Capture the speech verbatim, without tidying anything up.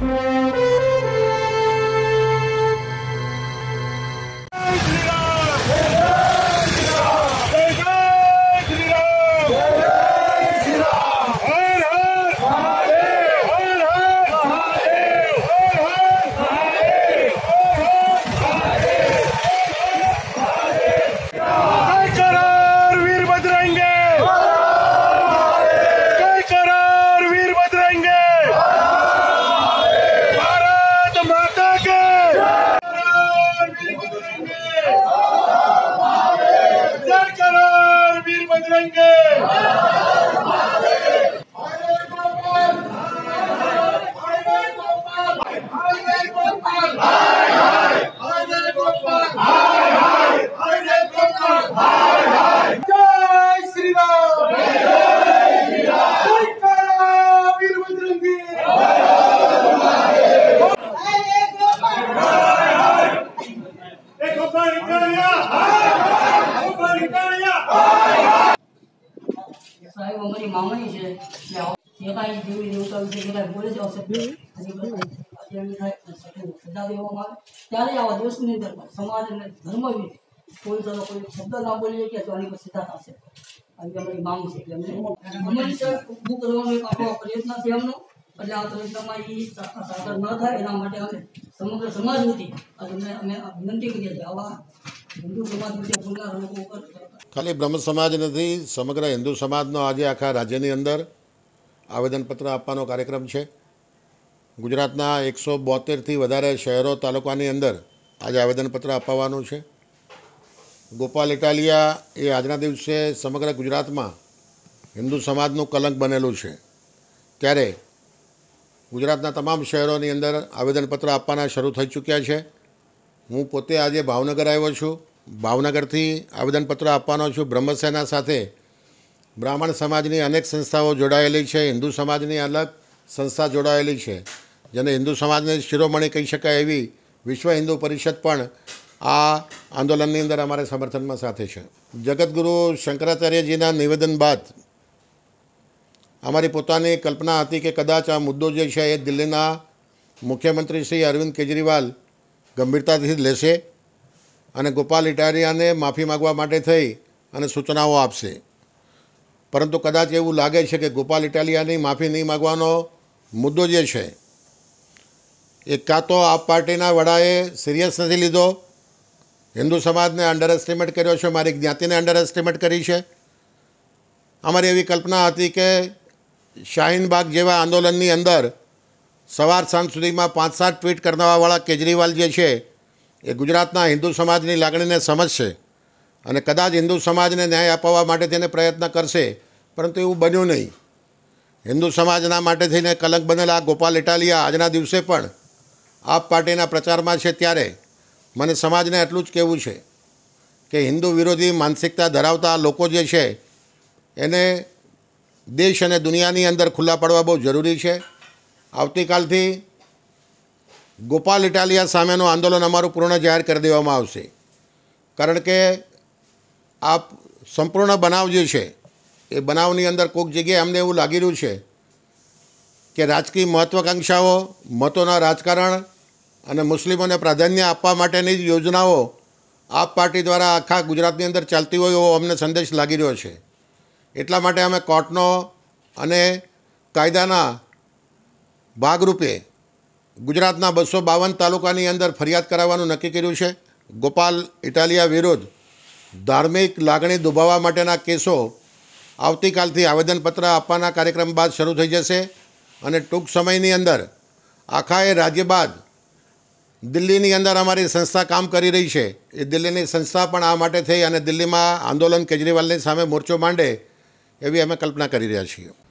સાહેબ અમારી માંગણી છે કે જે કાંઈ જેવી દેવતા વિશે જે કાંઈ બોલે છે અસભ્ય હજી અત્યારની થાય સજા દેવામાં આવે ત્યારે આવા દેશની અંદર સમાજ અને ધર્મ વિશે કોઈ ચાલો કોઈ શબ્દ ના બોલીએ કે તો આની પર સીધા થશે આવી અમારી માંગ છે કે અમને અમારી સર ઊભું કરવાનો એક આપણો પ્રયત્ન છે એમનો એટલે આ પ્રયત્નમાં એ સાગર ન થાય એના માટે અમે સમગ્ર સમાજ વતી અમે અમે વિનંતી કરીએ છીએ આવા હિન્દુ સમાજ વિશે બોલનાર લોકો ઉપર ખાલી બ્રહ્મ સમાજ નથી, સમગ્ર હિન્દુ સમાજનો આજે આખા રાજ્યની અંદર આવેદનપત્ર આપવાનો કાર્યક્રમ છે. ગુજરાતના એકસો બોતેરથી વધારે શહેરો તાલુકાની અંદર આજે આવેદનપત્ર અપાવવાનું છે. ગોપાલ ઇટાલિયા એ આજના દિવસે સમગ્ર ગુજરાતમાં હિન્દુ સમાજનું કલંક બનેલું છે. ત્યારે ગુજરાતના તમામ શહેરોની અંદર આવેદનપત્ર આપવાના શરૂ થઈ ચૂક્યા છે. હું પોતે આજે ભાવનગર આવ્યો છું. ભાવનગરથી આવેદનપત્ર આપવાનો છું. બ્રહ્મસેના સાથે બ્રાહ્મણ સમાજની અનેક સંસ્થાઓ જોડાયેલી છે, હિન્દુ સમાજની અલગ સંસ્થા જોડાયેલી છે, જેને હિન્દુ સમાજને શિરોમણી કહી શકાય એવી વિશ્વ હિન્દુ પરિષદ પણ આ આંદોલનની અંદર અમારે સમર્થનમાં સાથે છે. જગતગુરુ શંકરાચાર્યજીના નિવેદન બાદ અમારી પોતાની કલ્પના હતી કે કદાચ આ મુદ્દો જે છે એ દિલ્હીના મુખ્યમંત્રી શ્રી અરવિંદ કેજરીવાલ ગંભીરતાથી લેશે અને ગોપાલ ઇટાલિયાને માફી માગવા માટે થઈ અને સૂચનાઓ આપશે. પરંતુ કદાચ એવું લાગે છે કે ગોપાલ ઇટાલિયાની માફી નહીં માગવાનો મુદ્દો જે છે એ કાં તો આપ પાર્ટીના વડાએ સિરિયસ નથી લીધો, હિન્દુ સમાજને અંડર એસ્ટિમેટ કર્યો છે, મારી જ્ઞાતિને અંડર એસ્ટિમેટ કરી છે. અમારી એવી કલ્પના હતી કે શાહીનબાગ જેવા આંદોલનની અંદર સવાર સાંજ સુધીમાં પાંચ સાત ટ્વીટ કરનારવાળા કેજરીવાલ જે છે એ ગુજરાતના હિન્દુ સમાજની લાગણીને સમજશે અને કદાચ હિન્દુ સમાજને ન્યાય અપાવવા માટે તેને પ્રયત્ન કરશે. પરંતુ એવું બન્યું નહીં. હિન્દુ સમાજના માટે થઈને કલંક બનેલા ગોપાલ ઇટાલિયા આજના દિવસે પણ આપ પાર્ટીના પ્રચારમાં છે. ત્યારે મને સમાજને એટલું જ કહેવું છે કે હિન્દુ વિરોધી માનસિકતા ધરાવતા લોકો જે છે એને દેશ અને દુનિયાની અંદર ખુલ્લા પડવા બહુ જરૂરી છે. આવતીકાલથી ગોપાલ ઇટાલિયા સામેનું આંદોલન અમારું પૂર્ણ જાહેર કરી દેવામાં આવશે. કારણ કે આ સંપૂર્ણ બનાવ જે છે એ બનાવની અંદર કોઈક જગ્યાએ અમને એવું લાગી રહ્યું છે કે રાજકીય મહત્વાકાંક્ષાઓ, મતોના રાજકારણ અને મુસ્લિમોને પ્રાધાન્ય આપવા માટેની જ યોજનાઓ આપ પાર્ટી દ્વારા આખા ગુજરાતની અંદર ચાલતી હોય એવો અમને સંદેશ લાગી રહ્યો છે. એટલા માટે અમે કોર્ટનો અને કાયદાના ભાગરૂપે ગુજરાતના બસો બાવન તાલુકાની અંદર ફરિયાદ કરાવવાનું નક્કી કર્યું છે. ગોપાલ ઇટાલિયા વિરુદ્ધ ધાર્મિક લાગણી દુભાવવા માટેના કેસો આવતીકાલથી આવેદનપત્ર આપવાના કાર્યક્રમ બાદ શરૂ થઈ જશે અને ટૂંક સમયની અંદર આખા એ રાજ્ય બાદ દિલ્હીની અંદર અમારી સંસ્થા કામ કરી રહી છે. એ દિલ્હીની સંસ્થા પણ આ માટે થઈ અને દિલ્હીમાં આંદોલન કેજરીવાલની સામે મોરચો માંડે એવી અમે કલ્પના કરી રહ્યા છીએ.